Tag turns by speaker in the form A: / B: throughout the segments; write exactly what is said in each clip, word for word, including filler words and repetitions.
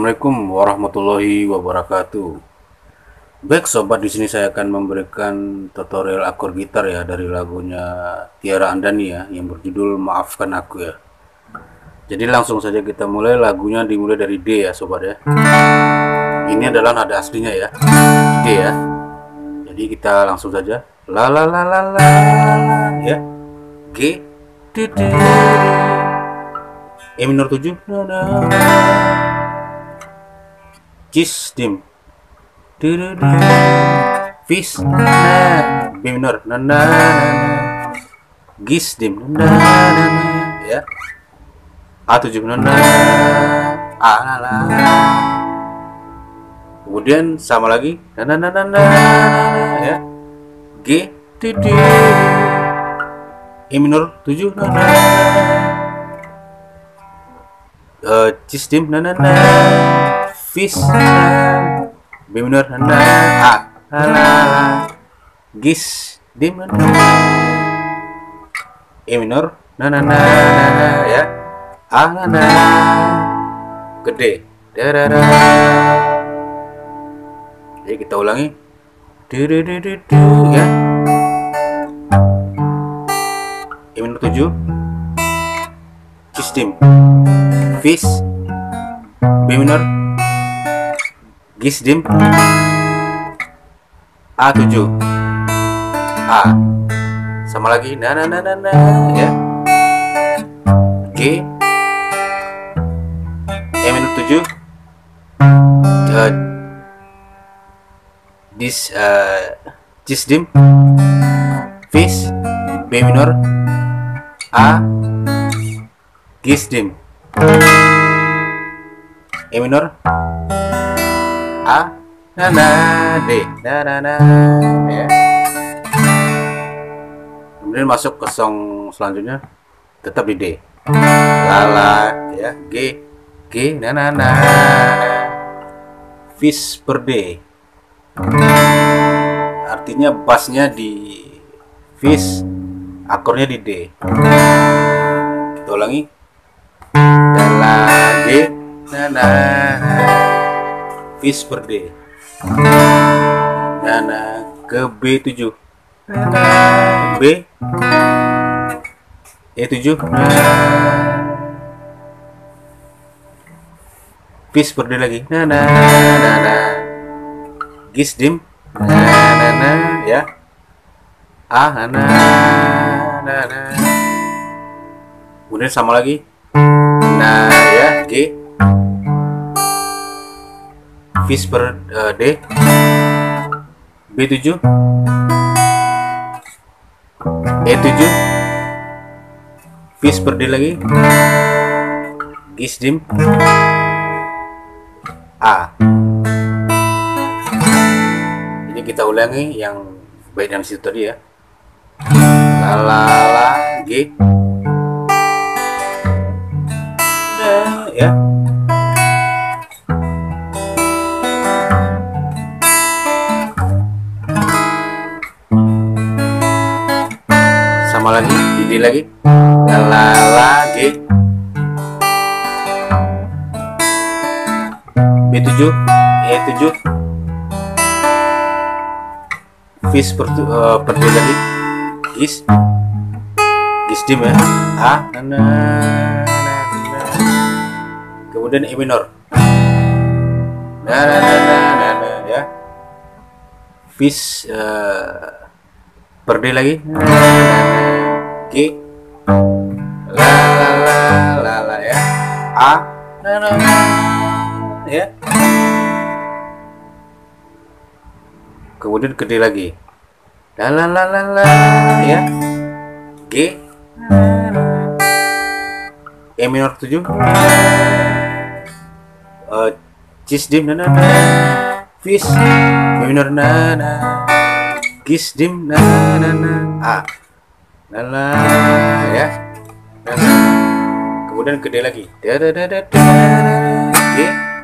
A: Assalamualaikum warahmatullahi wabarakatuh. Baik sobat, di sini saya akan memberikan tutorial akor gitar ya dari lagunya Tiara Andani ya yang berjudul Maafkan Aku ya. Jadi langsung saja kita mulai. Lagunya dimulai dari D ya sobat ya. Ini adalah nada aslinya ya, D ya. Jadi kita langsung saja la la la la la ya. G D D E minor tujuh, Cis dim, Fis na B minor, na na na, Gis dim, na na na ya, A tujuh, na na, A la la. Kemudian sama lagi, na na na na na ya, G D D E minor tujuh, na na, uh, Cis dim, na na na, Fis na B minor, na na, A la la, Gis dim, na na, E minor, na na na na ya, A la la, gede, da da da. Jadi kita ulangi, du du du du du ya, E minor tujuh, Cis dim, Fis B minor, Gis dim, A tujuh, A sama lagi, na na na na na ya, G E minor tujuh, uh, dis uh, Cis dim, Fis B minor, A Gis dim, E minor, A na na, D na na na ya. Kemudian masuk ke song selanjutnya, tetap di D, la la ya, G G na na na, Fis per D, artinya bassnya di Fis, akornya di D. Kita ulangi, dan la G na na na, Fis per D, na na ke B tujuh, B E tujuh, Fis per D lagi, na na na na, Gis dim, na na na ya, A na na na na. Kemudian sama lagi, nah ya, G Fis per uh, D, B tujuh, E tujuh, Fis per D lagi, Gis dim, A. Jadi kita ulangi yang baik dari situ tadi ya, la la la, G ya, sama lagi di D lagi, la la la, G B tujuh, E tujuh, Fis per, uh, per D lagi, Gis Gis dim ya, A na na na na. Kemudian E minor, na na na na na, na ya, Fis uh, per D lagi, na, na, na, G la la la la la ya, A na na na ya. Kemudian ke D lagi, la la la la la ya, G E minor tujuh, uh, Cis dim, na na na, Fis B minor, na na, Gis dim, na na na, A la la ya, na, na. Kemudian ke D lagi, da da da da da, G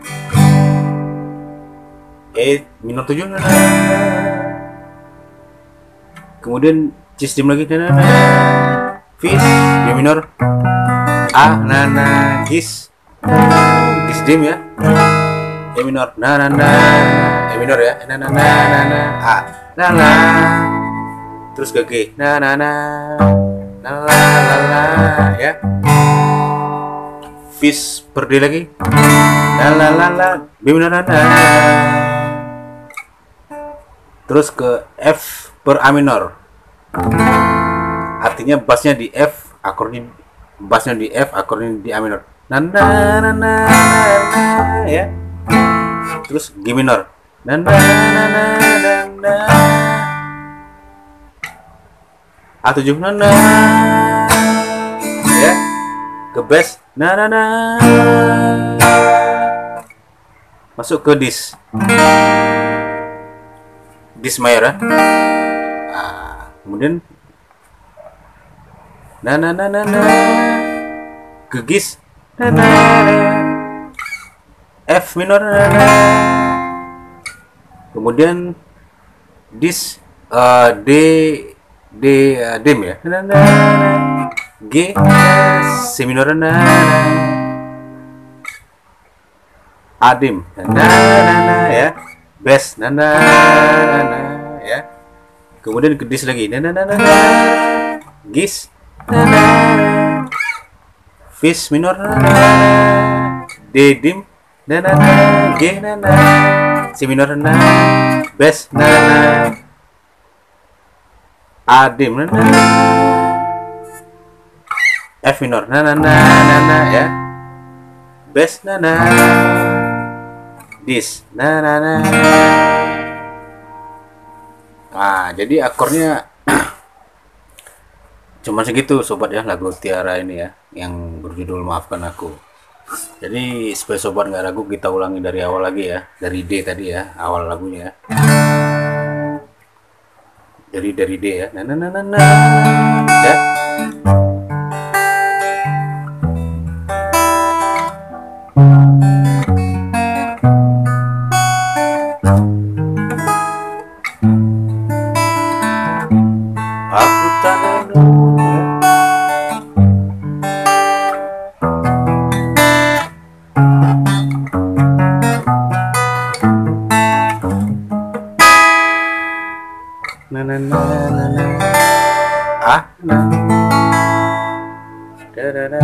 A: E minor tujuh, na na. Kemudian Cis dim lagi, na na na, Fis B minor, A na na, Gis Gis dim ya, E minor, na na na, E minor ya, na na na na na, A, la la, terus ke G, na na na, la la la la, ya. Fis per D lagi, la la la la, B minor na na, terus ke F per A minor, artinya bassnya di F, akornya bassnya di F, akornya di A minor, na na na na na, ya. Terus G minor, na na na na na na, A tujuh, na na, ya. Ke bass, na na na, masuk ke dis, dis mayor ya. Nah, kemudian na na na na na, ke gis, na na na, F minor, na na, kemudian dis uh, D D uh, dim ya, na na na, G C minor, na na, A dim, na na na, ya, bass, na na na, ya, kemudian ke dis lagi, na na na na, gis, na na, fis minor, na na, D dim, na na na, G na na, C minor na, bass na na, A dim na na, F minor na na na na na, ya, bass na na, dis na na na. Nah, jadi akornya cuma segitu sobat ya, lagu Tiara ini ya, yang berjudul Maafkan Aku. Jadi supaya sobat nggak ragu, kita ulangi dari awal lagi ya, dari D tadi ya, awal lagunya. Jadi dari D ya, na na na na na, ya. Aku tak ada. Na na na na na, ah na, da da da,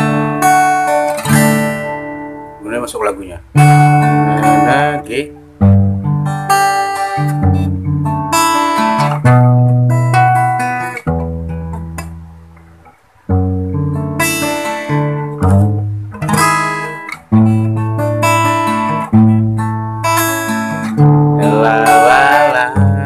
A: kemudian masuk lagunya, na na G, la la la.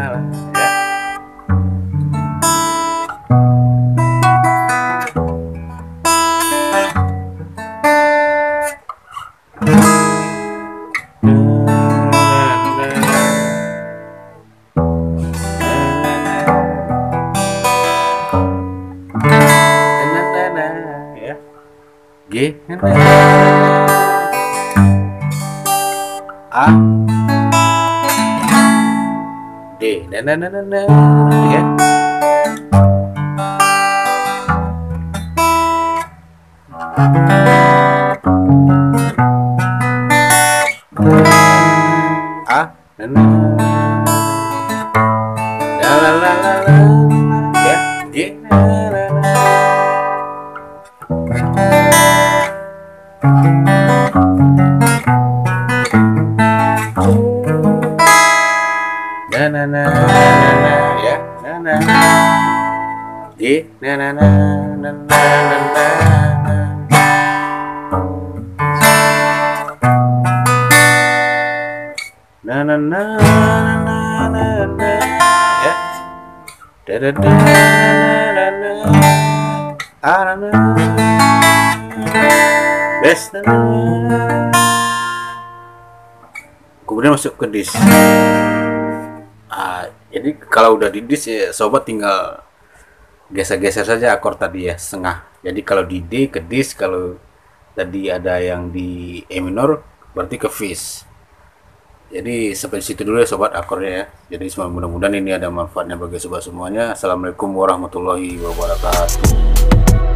A: G, A, D, na na na na na, ya. A, na na, la la la la la, ya, G, na na na. Na na na na na, ya, na na, G, na na na na na na na, na na na na na na, ya, da da da na na, a na na, bass na na. Kemudian masuk ke dis. Ah, jadi kalau udah di dis ya sobat tinggal geser-geser saja akor tadi ya, setengah. Jadi kalau di D ke dis, kalau tadi ada yang di E minor berarti ke fis. Jadi sampai situ dulu ya sobat akornya ya. Jadi mudah-mudahan ini ada manfaatnya bagi sobat semuanya. Assalamualaikum warahmatullahi wabarakatuh.